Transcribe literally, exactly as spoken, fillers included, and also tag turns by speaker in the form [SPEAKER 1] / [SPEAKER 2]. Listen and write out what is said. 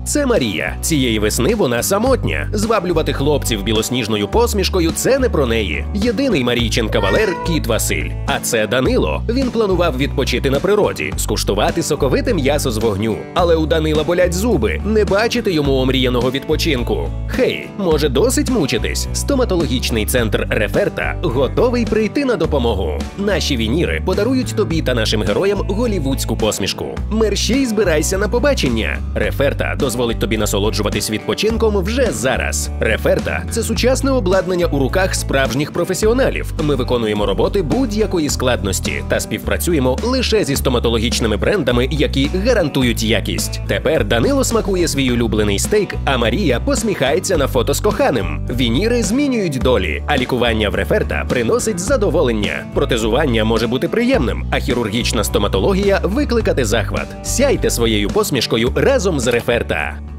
[SPEAKER 1] Це Марія. Цієї весни вона самотня. Зваблювати хлопців білосніжною посмішкою – це не про неї. Єдиний Марійчин кавалер – кіт Василь. А це Данило. Він планував відпочити на природі, скуштувати соковите м'ясо з вогню. Але у Данила болять зуби. Не бачити йому омріяного відпочинку. Хей, може досить мучитись? Стоматологічний центр Реферта готовий прийти на допомогу. Наші вініри подарують тобі та нашим героям голівудську посмішку. Мерщій збирайся на побачення. Реферта дозволить тобі насолоджуватись відпочинком вже зараз. Реферта – це сучасне обладнання у руках справжніх професіоналів. Ми виконуємо роботи будь-якої складності та співпрацюємо лише зі стоматологічними брендами, які гарантують якість. Тепер Данило смакує свій улюблений стейк, а Марія посміхається на фото з коханим. Вініри змінюють долі, а лікування в Реферта приносить задоволення. Протезування може бути приємним, а хірургічна стоматологія – викликати захват. Сяйте своєю посмішкою разом з Реферта.